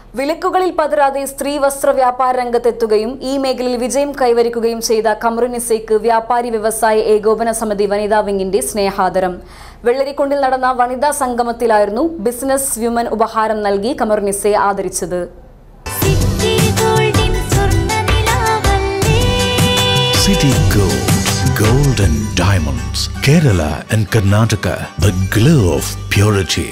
വിലക്കുകളിൽ പതരാതെ സ്ത്രീ വസ്ത്ര വ്യാപാര രംഗത്തെത്തുകയും ഈ മേഖലയിൽ വിജയം കൈവരിക്കുകയും ചെയ്ത കമറുനിസയ്ക്ക് വ്യാപാരി വ്യവസായ ഏകോപന സമിതി വനിതാ വിങ്ങിന്റെ സ്നേഹാദരം. വെള്ളരിക്കുണ്ടിൽ നടന്ന വനിതാ സംഗമത്തിലായിരുന്നു ബിസിനസ് വ്യുമൻ ഉപഹാരം നൽകി കമറുനിസയെ ആദരിച്ചത്. City Gold and Diamonds, Kerala and Karnataka, the glow of purity.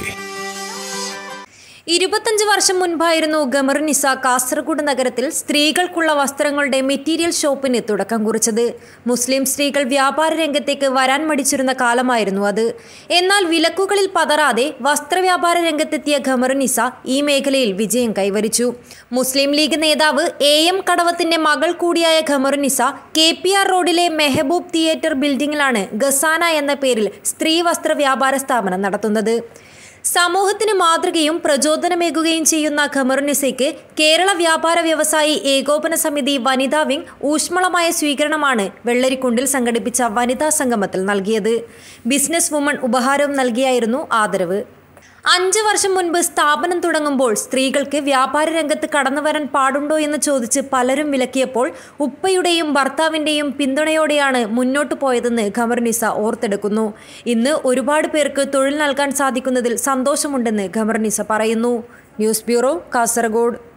25 വർഷം മുൻപായിരുന്നു ഗമറുനിസ കാസർഗോഡ് നഗരത്തിൽ സ്ത്രീകൾക്കുള്ള വസ്ത്രങ്ങളുടെ മെറ്റീരിയൽ ഷോപ്പിന് തുടക്കം കുറിച്ചത്. മുസ്ലിം സ്ത്രീകൾ വ്യാപാര രംഗത്തേക്ക് വരാൻ മടിച്ചിരുന്ന കാലമായിരുന്നു അത്. എന്നാൽ വിലക്കുകളിൽ പതറാതെ വസ്ത്രവ്യാപാര രംഗത്തെത്തിയ ഗമറുനിസ ഈ മേഖലയിൽ വിജയം കൈവരിച്ചു. മുസ്ലിം ലീഗ് നേതാവ് AM കടവത്തിന്റെ മകൾ കൂടിയായ ഗമറുനിസ KPR റോഡിലെ മെഹബൂബ് തിയേറ്റർ ബിൽഡിംഗിലാണ് ഗസാന എന്ന പേരിൽ സ്ത്രീ വസ്ത്ര വ്യാപാര സ്ഥാപനം നടത്തുന്നത്. സമൂഹത്തിന് മാതൃകയും പ്രചോദനമേകുകയും ചെയ്യുന്ന ഖമറുനിസയ്ക്ക് കേരള വ്യാപാര വ്യവസായി ഏകോപന സമിതി വനിതാ വിംഗ് ഊഷ്മളമായ സ്വീകരണമാണ് വെള്ളരിക്കുണ്ടിൽ സംഘടിപ്പിച്ച വനിതാ സംഗമത്തിൽ നൽകിയത്. ബിസിനസ് വുമൺ ഉപഹാരവും നൽകിയായിരുന്നു ആദരവ്. 5 വർഷം മുൻപ് സ്ഥാപനം തുടങ്ങുമ്പോൾ സ്ത്രീകൾക്ക് വ്യാപാര രംഗത്ത് കടന്നു വരാൻ പാടുണ്ടോ എന്ന് ചോദിച്ച് പലരും വിലക്കിയപ്പോൾ ഉപ്പയുടെയും ഭർത്താവിൻ്റെയും പിന്തുണയോടെയാണ് മുന്നോട്ടു പോയതെന്ന് ഖമറുനിസ ഓർത്തെടുക്കുന്നു. ഇന്ന് ഒരുപാട് പേർക്ക് തൊഴിൽ നൽകാൻ സാധിക്കുന്നതിൽ സന്തോഷമുണ്ടെന്ന് ഖമറുനിസ പറയുന്നു. News bureau, Kasaragod.